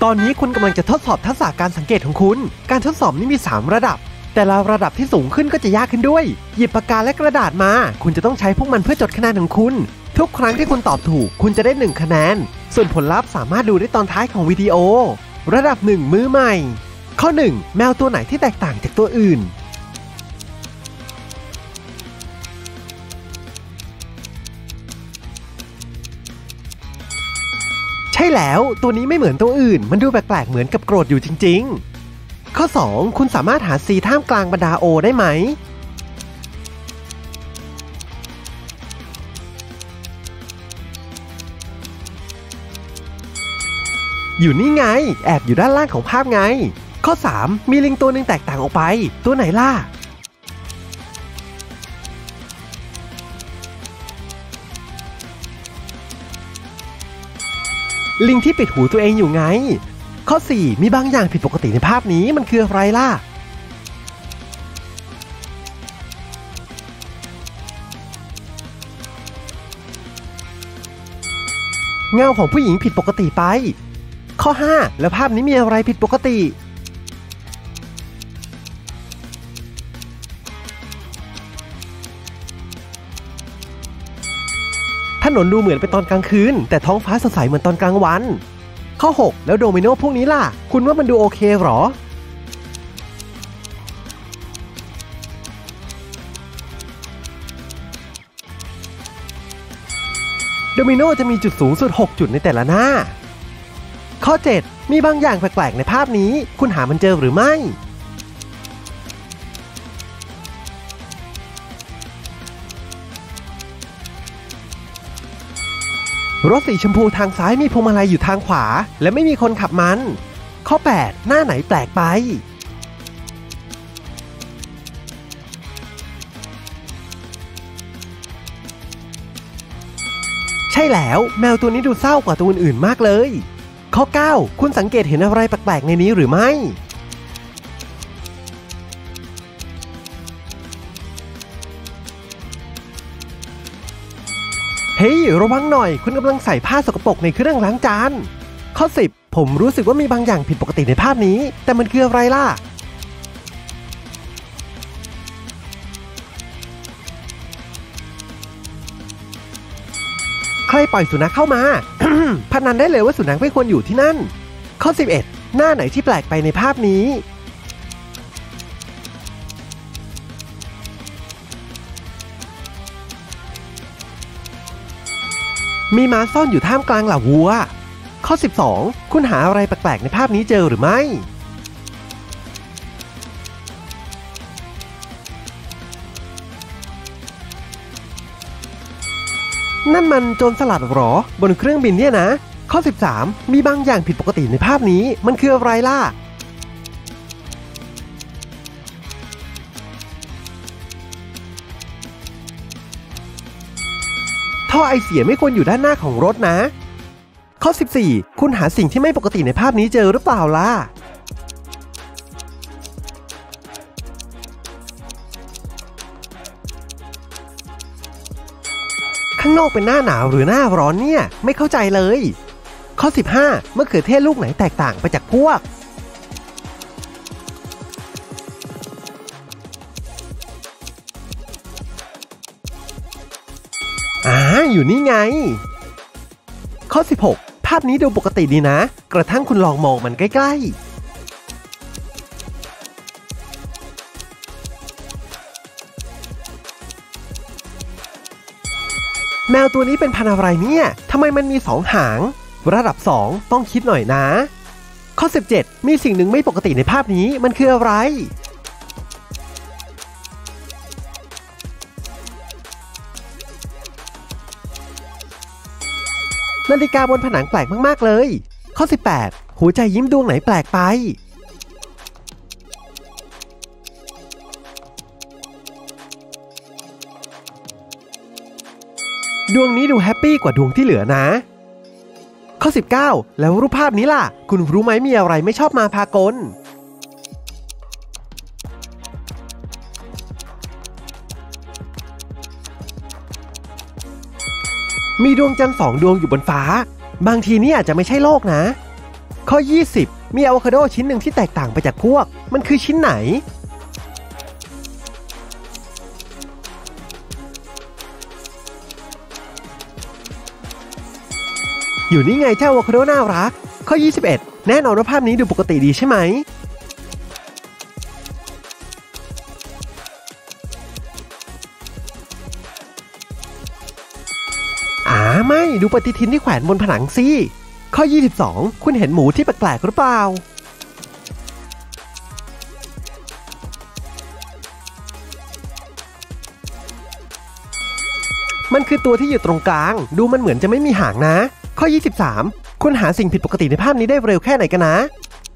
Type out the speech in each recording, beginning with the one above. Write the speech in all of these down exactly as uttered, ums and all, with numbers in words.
ตอนนี้คุณกำลังจะทดสอบทักษะการสังเกตของคุณการทดสอบนี้มีสามระดับแต่ละระดับที่สูงขึ้นก็จะยากขึ้นด้วยหยิบปากกาและกระดาษมาคุณจะต้องใช้พวกมันเพื่อจดคะแนนของคุณทุกครั้งที่คุณตอบถูกคุณจะได้หนึ่งคะแนนส่วนผลลัพธ์สามารถดูได้ตอนท้ายของวิดีโอระดับหนึ่งมือใหม่ข้อหนึ่งแมวตัวไหนที่แตกต่างจากตัวอื่นใช่แล้วตัวนี้ไม่เหมือนตัวอื่นมันดูแปลกๆเหมือนกับโกรธอยู่จริงๆข้อสองคุณสามารถหา C ท่ามกลางบรรดา O ได้ไหมอยู่นี่ไงแอบอยู่ด้านล่างของภาพไงข้อสามมีลิงตัวหนึ่งแตกต่างออกไปตัวไหนล่ะลิงที่ปิดหูตัวเองอยู่ไงข้อสี่มีบางอย่างผิดปกติในภาพนี้มันคืออะไรล่ะเงาของผู้หญิงผิดปกติไปข้อห้าแล้วภาพนี้มีอะไรผิดปกติถนนดูเหมือนเป็นตอนกลางคืนแต่ท้องฟ้าสดใสเหมือนตอนกลางวันข้อหกแล้วโดมิโนพวกนี้ล่ะคุณว่ามันดูโอเคหรอโดมิโนจะมีจุดสูงสุดหกจุดในแต่ละหน้าข้อเจ็ดมีบางอย่างแปลกๆในภาพนี้คุณหามันเจอหรือไม่รถสีชมพูทางซ้ายมีพวงมาลัยอยู่ทางขวาและไม่มีคนขับมันข้อแปดหน้าไหนแปลกไปใช่แล้วแมวตัวนี้ดูเศร้ากว่าตัวอื่นๆมากเลยข้อเก้าคุณสังเกตเห็นอะไรแปลกๆในนี้หรือไม่เฮ้ยระวังหน่อยคุณกำลังใส่ผ้าสกปรกในเครื่องล้างจานข้อสิบผมรู้สึกว่ามีบางอย่างผิดปกติในภาพนี้แต่มันคืออะไรล่ะใครปล่อยสุนัขเข้ามา พนันได้เลยว่าสุนัขไม่ควรอยู่ที่นั่นข้อสิบเอ็ดหน้าไหนที่แปลกไปในภาพนี้มีม้าซ่อนอยู่ท่ามกลางเหล่าวัวข้อสิบสองคุณหาอะไรแปลกๆในภาพนี้เจอหรือไม่นั่นมันโจรสลัดหรอบนเครื่องบินเนี่ยนะข้อสิบสามมีบางอย่างผิดปกติในภาพนี้มันคืออะไรล่ะท่อไอเสียไม่ควรอยู่ด้านหน้าของรถนะข้อสิบสี่คุณหาสิ่งที่ไม่ปกติในภาพนี้เจอหรือเปล่าล่ะข้างนอกเป็นหน้าหนาวหรือหน้าร้อนเนี่ยไม่เข้าใจเลยข้อสิบห้ามะเขือเทศลูกไหนแตกต่างไปจากพวกอ่าอยู่นี่ไงข้อสิบหกภาพนี้ดูปกติดีนะกระทั่งคุณลองมองมันใกล้ๆแมวตัวนี้เป็นพันธุ์อะไรเนี่ยทำไมมันมีสองหางระดับสองต้องคิดหน่อยนะข้อสิบเจ็ดมีสิ่งหนึ่งไม่ปกติในภาพนี้มันคืออะไรนาฬิกาบนผนังแปลกมากๆเลยข้อสิบแปดหัวใจยิ้มดวงไหนแปลกไปดวงนี้ดูแฮปปี้กว่าดวงที่เหลือนะข้อสิบเก้าแล้วรูปภาพนี้ล่ะคุณรู้ไหมมีอะไรไม่ชอบมาพากลมีดวงจันทร์สองดวงอยู่บนฟ้าบางทีนี่อาจจะไม่ใช่โลกนะข้อยี่สิบมีอะโวคาโดชิ้นหนึ่งที่แตกต่างไปจากพวกมันคือชิ้นไหนอยู่นี่ไงเจ้าอะโวคาโดน่ารักข้อยี่สิบเอ็ดแน่นอนว่าภาพนี้ดูปกติดีใช่ไหมอ่าไม่ดูปฏิทินที่แขวนบนผนังสิข้อยี่สิบสองคุณเห็นหมูที่แปลกๆหรือเปล่ามันคือตัวที่อยู่ตรงกลางดูมันเหมือนจะไม่มีหางนะข้อยี่สิบสามคุณหาสิ่งผิดปกติในภาพนี้ได้เร็วแค่ไหนกันนะ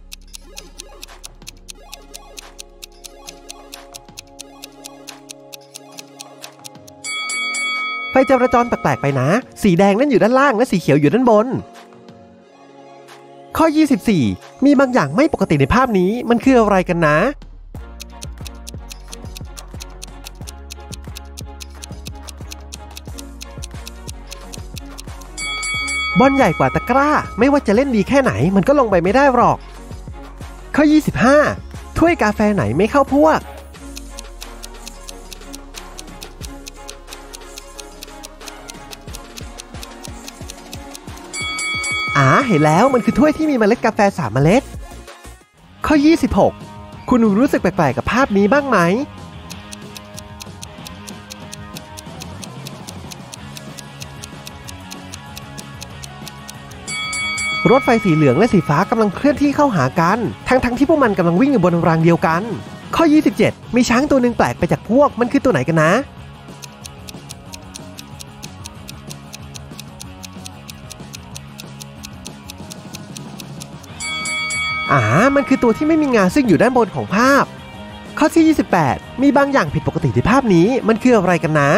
ไฟจราจรแปลกๆไปนะสีแดงนั่นอยู่ด้านล่างและสีเขียวอยู่ด้านบนข้อยี่สิบสี่มีบางอย่างไม่ปกติในภาพนี้มันคืออะไรกันนะบอลใหญ่กว่าตะกร้าไม่ว่าจะเล่นดีแค่ไหนมันก็ลงไปไม่ได้หรอกข้อยี่สิบห้าถ้วยกาแฟไหนไม่เข้าพวกอ่าเห็นแล้วมันคือถ้วยที่มีเมล็ดกาแฟสามเมล็ดข้อยี่สิบหกคุณรู้สึกแปลกๆกับภาพนี้บ้างไหมรถไฟสีเหลืองและสีฟ้ากำลังเคลื่อนที่เข้าหากันทั้งๆ ท, ที่พวกมันกำลังวิ่งอยู่บนรางเดียวกันข้อยี่สิบเจ็ดมีช้างตัวหนึ่งแปลกไปจากพวกมันคือตัวไหนกันนะอ่ามันคือตัวที่ไม่มีงาซึ่งอยู่ด้านบนของภาพข้อที่ยี่สิบแปดมีบางอย่างผิดปกติในภาพนี้มันคืออะไรกันนะ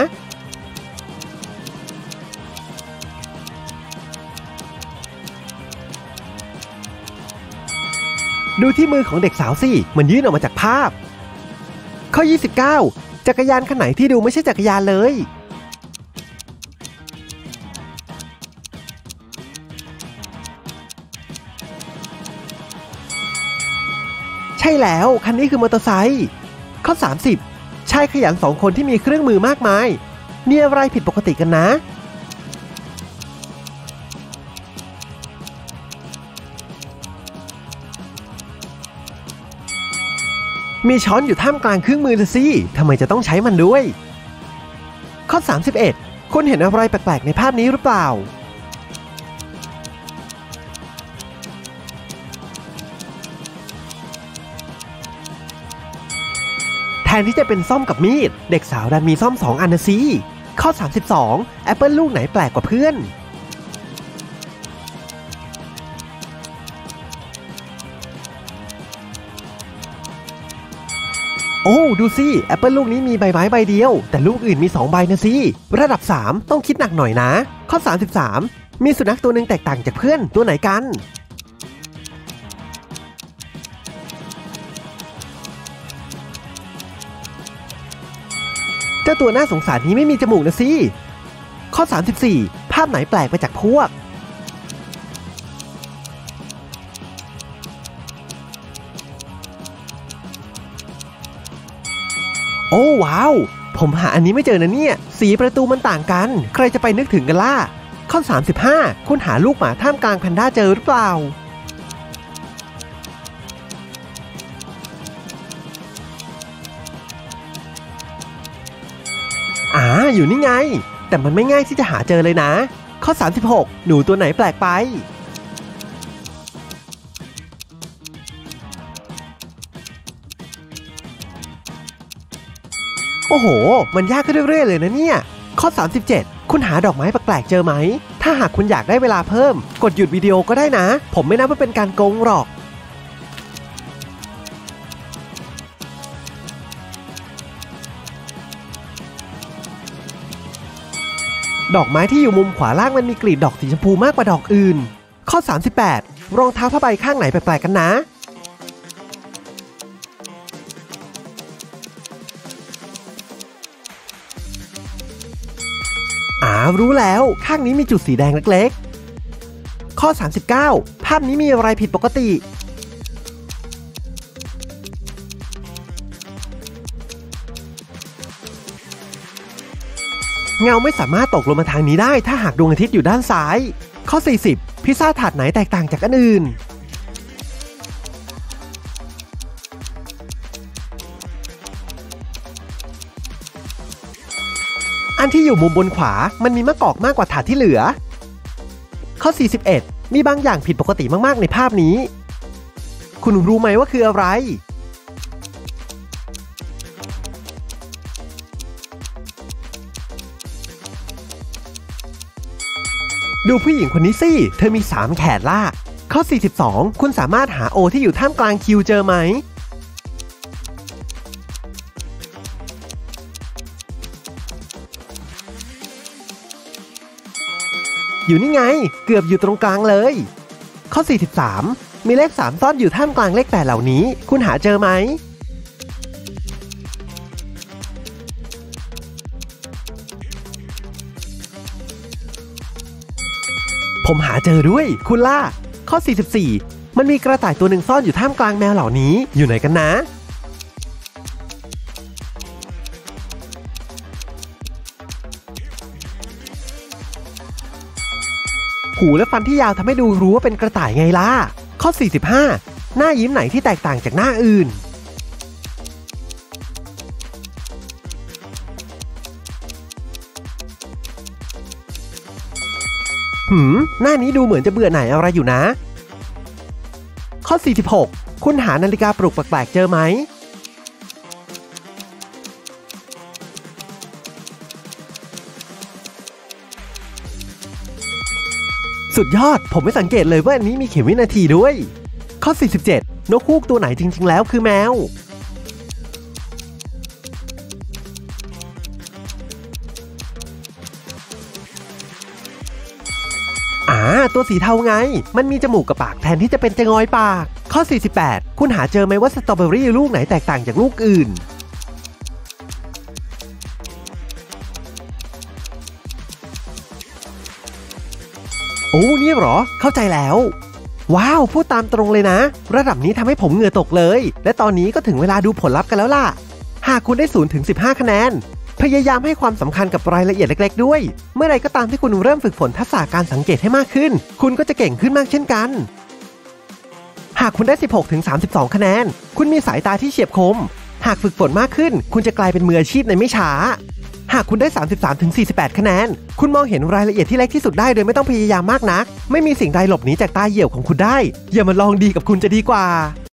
ดูที่มือของเด็กสาวสิมันยื่นออกมาจากภาพข้อยี่สิบเก้าจักรยานคันไหนที่ดูไม่ใช่จักรยานเลยใช่แล้วคันนี้คือมอเตอร์ไซค์ข้อสามสิบชายขยันสองคนที่มีเครื่องมือมากมายมีอะไรผิดปกติกันนะมีช้อนอยู่ท่ามกลางเครื่องมือเลยสิทำไมจะต้องใช้มันด้วยข้อสามสิบเอ็ดคุณเห็นอะไรแปลกๆในภาพนี้หรือเปล่าแทนที่จะเป็นส้อมกับมีดเด็กสาวดันมีส้อมสองอันนะสิข้อสามสิบสองแอปเปิลลูกไหนแปลกกว่าเพื่อนโอ้ดูสิแอปเปิลลูกนี้มีใบไม้ใบเดียวแต่ลูกอื่นมีสองใบนะสิระดับสามต้องคิดหนักหน่อยนะข้อสามสิบสามมีสุนัขตัวหนึ่งแตกต่างจากเพื่อนตัวไหนกันเจ้าตัวน่าสงสารนี้ไม่มีจมูกนะสิข้อสามสิบสี่ภาพไหนแปลกไปจากพวกโอ้ว้าวผมหาอันนี้ไม่เจอนะเนี่ยสีประตูมันต่างกันใครจะไปนึกถึงกันล่ะข้อสามสิบห้าคุณหาลูกหมาท่ามกลางแพนด้าเจอหรือเปล่าอ่าอยู่นี่ไงแต่มันไม่ง่ายที่จะหาเจอเลยนะข้อสามสิบหกหนูตัวไหนแปลกไปโอ้โหมันยากขึ้นเรื่อยๆเลยนะเนี่ยข้อสามสิบเจ็ดคุณหาดอกไม้แปลกๆเจอไหมถ้าหากคุณอยากได้เวลาเพิ่มกดหยุดวิดีโอก็ได้นะผมไม่นับว่าเป็นการโกงหรอกดอกไม้ที่อยู่มุมขวาล่างมันมีกลีบดอกสีชมพูมากกว่าดอกอื่นข้อสามสิบแปดรองเท้าผ้าใบข้างไหนแปลกๆกันนะอ่ารู้แล้วข้างนี้มีจุดสีแดงเล็กๆข้อสามสิบเก้าภาพนี้มีอะไรผิดปกติเงาไม่สามารถตกลงมาทางนี้ได้ถ้าหากดวงอาทิตย์อยู่ด้านซ้ายข้อสี่สิบพิซซ่าถาดไหนแตกต่างจากอันอื่นอันที่อยู่มุมบนขวามันมีมะกอกมากกว่าถาดที่เหลือข้อสี่สิบเอ็ดมีบางอย่างผิดปกติมากๆในภาพนี้คุณรู้ไหมว่าคืออะไรดูผู้หญิงคนนี้สิเธอมีสามแขนล่ะข้อสี่สิบสองคุณสามารถหาโอที่อยู่ท่ามกลางคิวเจอไหมอยู่นี่ไงเกือบอยู่ตรงกลางเลยข้อสี่สิบสามมีเลขสามซ่อนอยู่ท่ามกลางเลขแปดเหล่านี้คุณหาเจอไหมผมหาเจอด้วยคุณล่ะข้อสี่สิบสี่มันมีกระต่ายตัวหนึ่งซ่อนอยู่ท่ามกลางแมวเหล่านี้อยู่ไหนกันนะหูและฟันที่ยาวทำให้ดูรู้ว่าเป็นกระต่ายไงล่ะข้อสี่สิบห้าหน้ายิ้มไหนที่แตกต่างจากหน้าอื่นหืมหน้านี้ดูเหมือนจะเบื่อหน่ายอะไรอยู่นะข้อสี่สิบหกคุณหานาฬิกาปลุกแปลกๆเจอไหมสุดยอดผมไม่สังเกตเลยว่าอันนี้มีเข็มวินาทีด้วยข้อสี่สิบเจ็ดนกฮูกตัวไหนจริงๆแล้วคือแมวอ่าตัวสีเทาไงมันมีจมูกกับปากแทนที่จะเป็นจะงอยปากข้อสี่สิบแปดคุณหาเจอไหมว่าสตรอเบอรี่ลูกไหนแตกต่างจากลูกอื่นโอ้นี่เหรอเข้าใจแล้วว้าวพูดตามตรงเลยนะระดับนี้ทำให้ผมเหงื่อตกเลยและตอนนี้ก็ถึงเวลาดูผลลัพธ์กันแล้วล่ะหากคุณได้ศูนย์ถึงสิบห้าคะแนนพยายามให้ความสำคัญกับรายละเอียดเล็กๆด้วยเมื่อไรก็ตามที่คุณเริ่มฝึกฝนทักษะการสังเกตให้มากขึ้นคุณก็จะเก่งขึ้นมากเช่นกันหากคุณได้สิบหกถึงสามสิบสองคะแนนคุณมีสายตาที่เฉียบคมหากฝึกฝนมากขึ้นคุณจะกลายเป็นมืออาชีพในไม่ช้าหากคุณได้ สามสิบสามถึงสี่สิบแปด คะแนนคุณมองเห็นรายละเอียดที่เล็กที่สุดได้โดยไม่ต้องพยายามมากนักไม่มีสิ่งใดหลบหนีจากตาเหี่ยวของคุณได้อย่ามาลองดีกับคุณจะดีกว่า